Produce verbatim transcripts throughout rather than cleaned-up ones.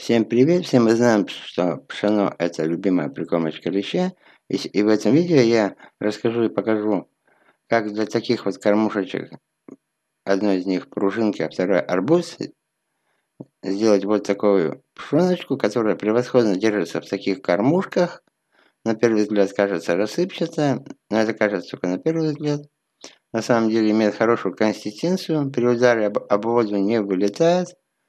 Всем привет! Все мы знаем, что пшено– это любимая прикормочка леща. И, с- и в этом видео я расскажу и покажу, как для таких вот кормушечек, одной из них пружинки, а второй арбуз, сделать вот такую пшеночку, которая превосходно держится в таких кормушках. На первый взгляд кажется рассыпчатая, но это кажется только на первый взгляд. На самом деле имеет хорошую консистенцию, при ударе об, об воду не вылетает,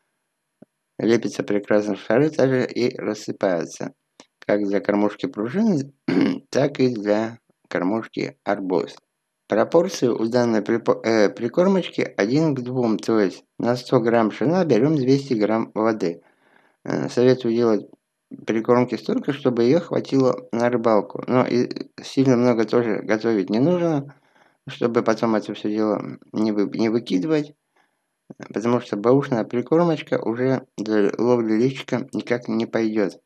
лепится прекрасно в шары, также и рассыпается. Как для кормушки пружины, так и для кормушки арбуз. Пропорции у данной припо- э, прикормочки один к двум, то есть на сто грамм пшена берем двести грамм воды. Э, советую делать прикормки столько, чтобы ее хватило на рыбалку. Но и сильно много тоже готовить не нужно, чтобы потом это все дело не, вы, не выкидывать, потому что бэушная прикормочка уже для ловли личика никак не пойдет.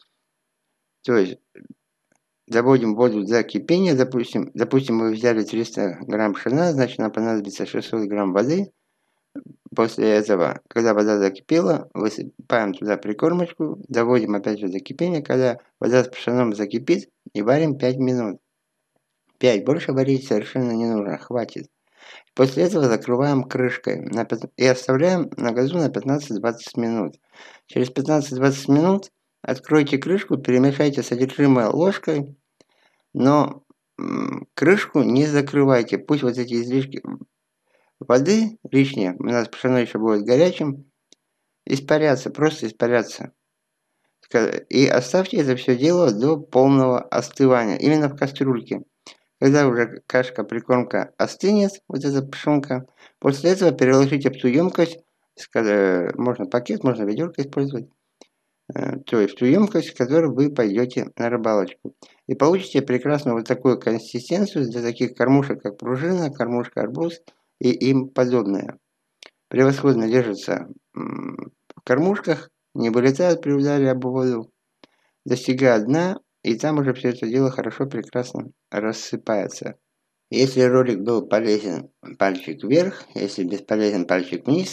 То есть доводим воду до кипения, допустим, допустим, мы взяли триста грамм пшена, значит, нам понадобится шестьсот грамм воды. После этого, когда вода закипела, высыпаем туда прикормочку, доводим опять же до кипения, когда вода с пшеном закипит, и варим пять минут. пять, больше варить совершенно не нужно, хватит. После этого закрываем крышкой на пят- и оставляем на газу на пятнадцать-двадцать минут. Через пятнадцать-двадцать минут откройте крышку, перемешайте содержимое ложкой, но м, крышку не закрывайте. Пусть вот эти излишки воды лишние, у нас пшено еще будет горячим, испарятся, просто испарятся. Ска- И оставьте это все дело до полного остывания, именно в кастрюльке. Когда уже кашка, прикормка остынет, вот эта пшенка, после этого переложите в ту емкость, ска- можно пакет, можно ведерко использовать, э, то есть в ту емкость, в которой вы пойдете на рыбалочку. И получите прекрасную вот такую консистенцию для таких кормушек, как пружина, кормушка арбуз и им подобное. Превосходно держатся м, в кормушках, не вылетают при ударе об воду, достигают дна, и там уже все это дело хорошо, прекрасно рассыпается. Если ролик был полезен, пальчик вверх, если бесполезен, пальчик вниз.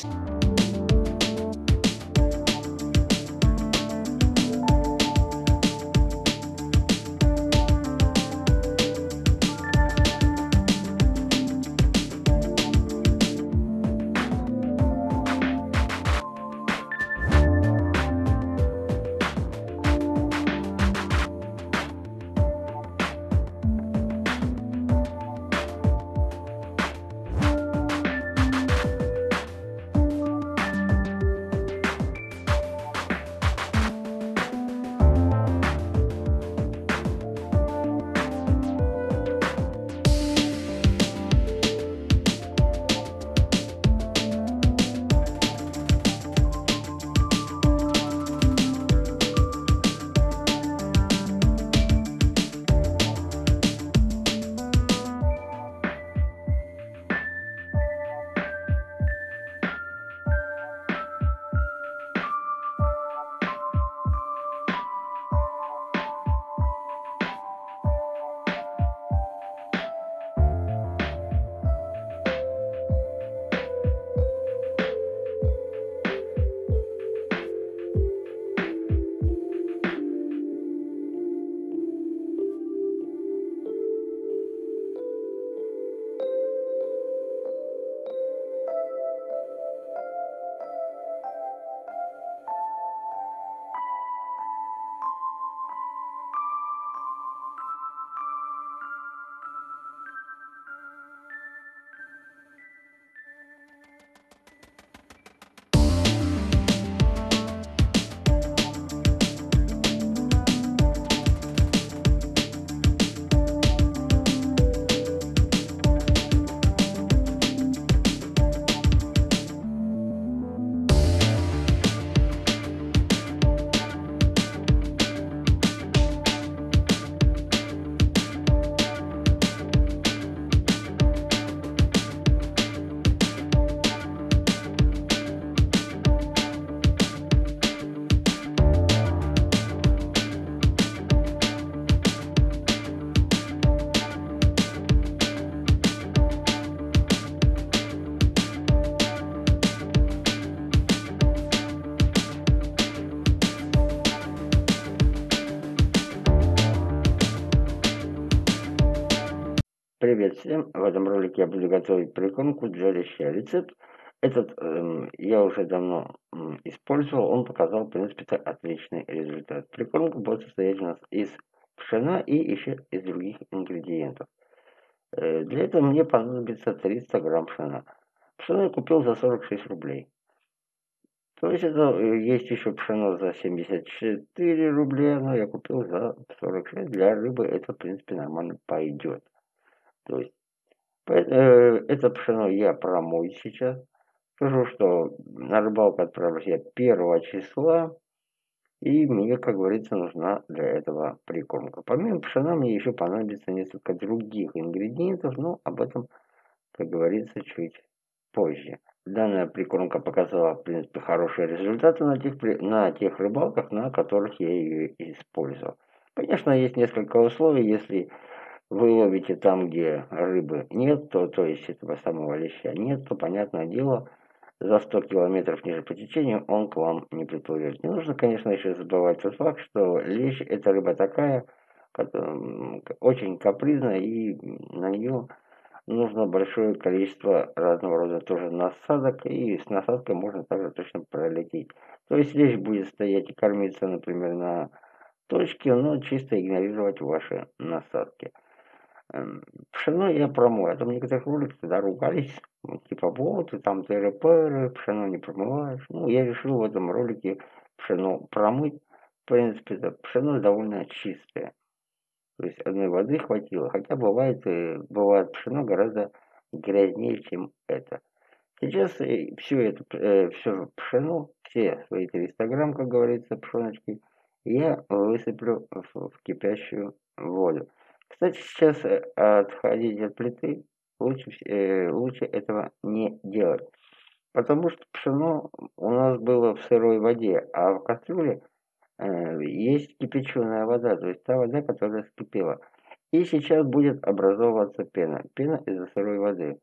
Привет всем! В этом ролике я буду готовить прикормку для леща. Рецепт этот эм, я уже давно м, использовал, он показал, в принципе, отличный результат. Прикормка будет состоять у нас из пшена и еще из других ингредиентов. Э, для этого мне понадобится триста грамм пшена. Пшено я купил за сорок шесть рублей. То есть это э, есть еще пшено за семьдесят четыре рубля, но я купил за сорок шесть. Для рыбы это, в принципе, нормально пойдет. То есть Э, это пшено я промою сейчас. Скажу, что на рыбалку отправлюсь я первого числа. И мне, как говорится, нужна для этого прикормка. Помимо пшена мне еще понадобится несколько других ингредиентов, но об этом, как говорится, чуть позже. Данная прикормка показала, в принципе, хорошие результаты на тех, на тех рыбалках, на которых я ее использовал. Конечно, есть несколько условий, если вы ловите там, где рыбы нет, то, то есть этого самого леща нет, то, понятное дело, за сто километров ниже по течению он к вам не приплывет. Не нужно, конечно, еще забывать тот факт, что лещ это рыба такая, которая очень капризная, и на нее нужно большое количество разного рода тоже насадок, и с насадкой можно также точно пролететь. То есть лещ будет стоять и кормиться, например, на точке, но чисто игнорировать ваши насадки. Эм, Пшено я промою. А то в некоторых роликах тогда ругались. Ну, типа, вот, и там тыры-пыры, пшено не промываешь. Ну, я решил в этом ролике пшено промыть. В принципе, это пшено довольно чистое. То есть одной воды хватило. Хотя бывает, и бывает пшено гораздо грязнее, чем это. Сейчас все это, э, все пшено, все свои триста грамм, как говорится, пшеночки, я высыплю в, в кипящую воду. Кстати, сейчас э, отходить от плиты лучше, вс- э, лучше этого не делать. Потому что пшено у нас было в сырой воде, а в кастрюле э, есть кипяченая вода, то есть та вода, которая вскипела. И сейчас будет образовываться пена. Пена из-за сырой воды.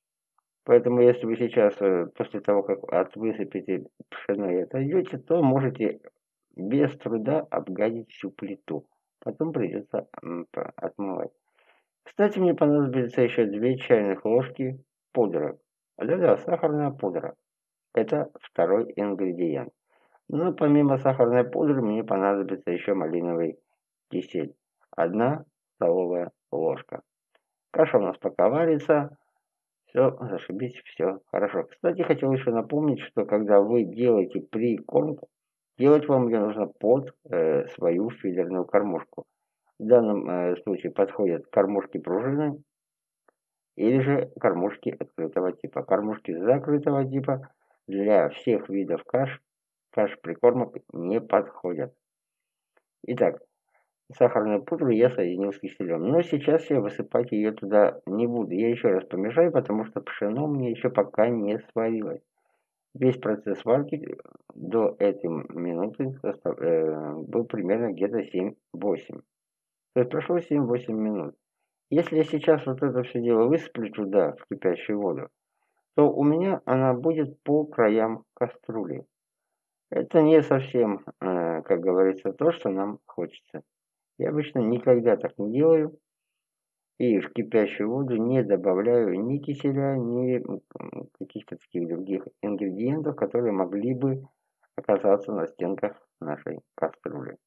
Поэтому, если вы сейчас, э, после того, как от высыпите пшено и отойдете, то можете без труда обгадить всю плиту. Потом придется м, п- отмывать. Кстати, мне понадобится еще две чайных ложки пудры. Да-да, сахарная пудра. Это второй ингредиент. Но помимо сахарной пудры мне понадобится еще малиновый кисель. Одна столовая ложка. Каша у нас пока варится. Все, зашибись, все хорошо. Кстати, хотел еще напомнить, что когда вы делаете прикормку, делать вам ее нужно под э, свою фидерную кормушку. В данном э, случае подходят кормушки пружины или же кормушки открытого типа. Кормушки закрытого типа для всех видов каш, каш прикормок не подходят. Итак, сахарную пудру я соединил с киселем. Но сейчас я высыпать ее туда не буду. Я еще раз помешаю, потому что пшено мне еще пока не сварилось. Весь процесс варки до этой минуты состав, э, был примерно где-то семь-восемь. То есть прошло семь-восемь минут. Если я сейчас вот это все дело высыплю туда, в кипящую воду, то у меня она будет по краям кастрюли. Это не совсем, э, как говорится, то, что нам хочется. Я обычно никогда так не делаю. И в кипящую воду не добавляю ни киселя, ни каких-то таких других ингредиентов, которые могли бы оказаться на стенках нашей кастрюли.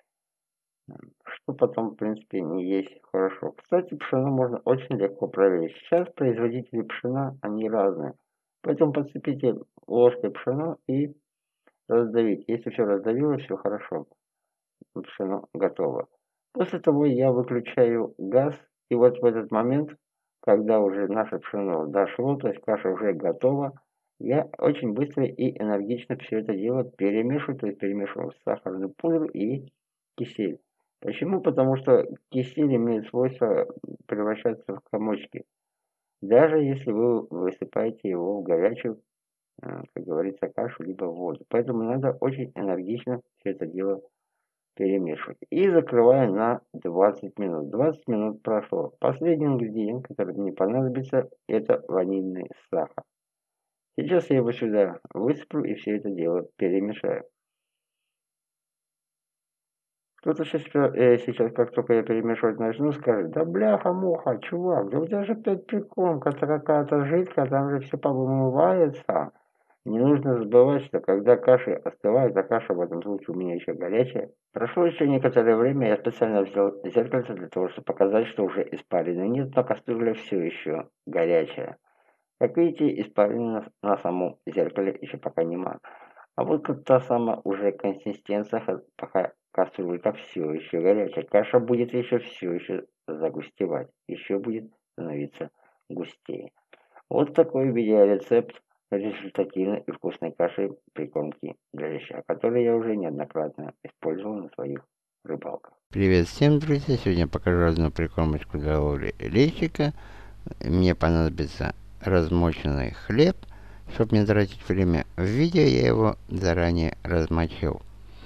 Что потом, в принципе, не есть хорошо. Кстати, пшено можно очень легко проверить. Сейчас производители пшена, они разные. Поэтому подцепите ложкой пшено и раздавите. Если все раздавилось, все хорошо. Пшено готово. После того я выключаю газ, и вот в этот момент, когда уже наше пшено дошло, то есть каша уже готова, я очень быстро и энергично все это дело перемешиваю, то есть перемешиваю сахарную пудру и кисель. Почему? Потому что кисель имеет свойство превращаться в комочки, даже если вы высыпаете его в горячую, э, как говорится, кашу, либо в воду. Поэтому надо очень энергично все это дело перемешивать. И закрываю на двадцать минут. двадцать минут прошло. Последний ингредиент, который мне понадобится, это ванильный сахар. Сейчас я его сюда высыплю и все это дело перемешаю. Кто-то сейчас, э, сейчас, как только я перемешивать начну, скажет: да бляха-муха, чувак, да у тебя же опять прикормка, это какая-то жидкая, там же все повымывается. Не нужно забывать, что когда каша остывает, а каша в этом случае у меня еще горячая. Прошло еще некоторое время, я специально взял зеркальце для того, чтобы показать, что уже испарина нет, но кастрюля все еще горячая. Как видите, испарины на, на самом зеркале еще пока нема. А вот как та самая уже консистенция, ха- пока кастрюлька все еще горячая. Каша будет еще все еще загустевать, еще будет становиться густее. Вот такой видеорецепт результативной и вкусной каши прикормки для леща, который я уже неоднократно использовал на своих рыбалках. Привет всем, друзья! Сегодня покажу одну прикормочку для ловли лещика. Мне понадобится размоченный хлеб. Чтобы не тратить время в видео, я его заранее размочил.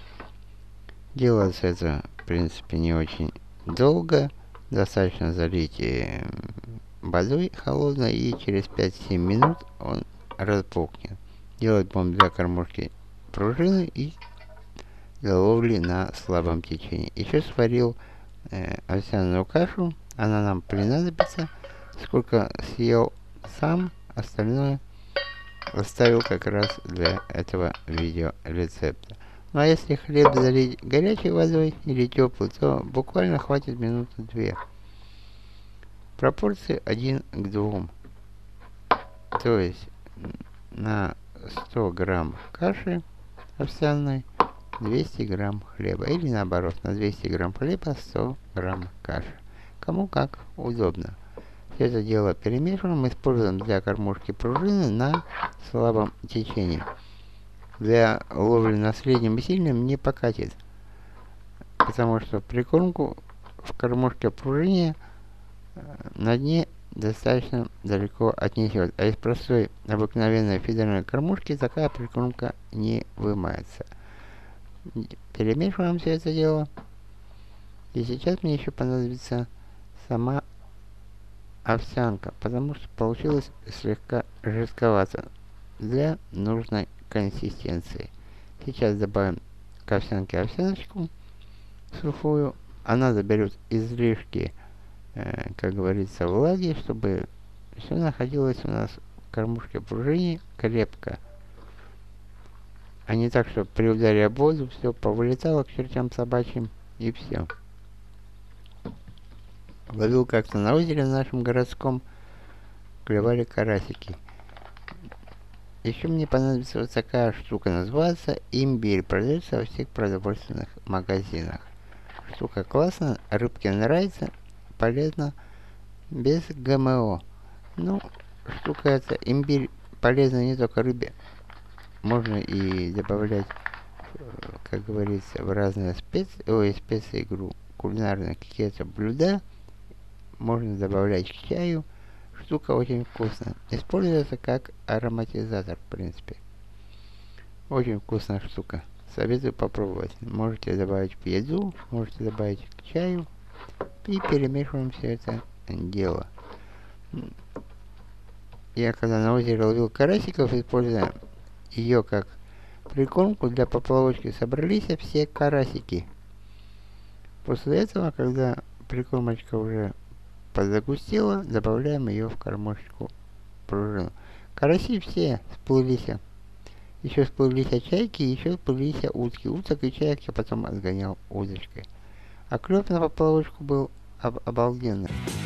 Делается это, в принципе, не очень долго. Достаточно залить водой холодной, и через пять-семь минут он разбухнет. Делать будем для кормушки пружины и для ловли на слабом течении. Еще сварил э, овсяную кашу. Она нам понадобится. Сколько съел сам, остальное оставил как раз для этого видео рецепта. Ну а если хлеб залить горячей водой или теплый, то буквально хватит минуты две. Пропорции один к двум. То есть на сто грамм каши овсяной двести грамм хлеба. Или наоборот, на двести грамм хлеба сто грамм каши. Кому как удобно. Все это дело перемешиваем. Используем для кормушки пружины на слабом течении. Для ловли на среднем и сильном не покатит. Потому что прикормку в кормушке пружине на дне достаточно далеко отнесет. А из простой обыкновенной фидерной кормушки такая прикормка не вымается. Перемешиваем все это дело. И сейчас мне еще понадобится сама овсянка, потому что получилось слегка жестковато для нужной консистенции. Сейчас добавим к овсянке овсяночку сухую. Она заберет излишки, э, как говорится, влаги, чтобы все находилось у нас в кормушке пружине крепко. А не так, что при ударе об воду все повылетало к чертям собачьим и все. Ловил как-то на озере в нашем городском, клевали карасики. Еще мне понадобится вот такая штука, называется имбирь, продается во всех продовольственных магазинах. Штука классная, рыбке нравится, полезно, без ГМО. Ну, штука эта, имбирь полезна не только рыбе, можно и добавлять, как говорится, в разные специи, ой, специи, игру, кулинарные какие-то блюда, можно добавлять к чаю. Штука очень вкусная. Используется как ароматизатор, в принципе. Очень вкусная штука. Советую попробовать. Можете добавить в еду, можете добавить к чаю. И перемешиваем все это дело. Я когда на озере ловил карасиков, используя ее как прикормку для поплавочки, собрались все карасики. После этого, когда прикормочка уже подзагустела, добавляем ее в кормушку пружину. Караси все всплылись. Еще всплылись чайки, еще всплылись утки. Уток и чаек я потом отгонял удочкой. А клев на поплавочку был об обалденный.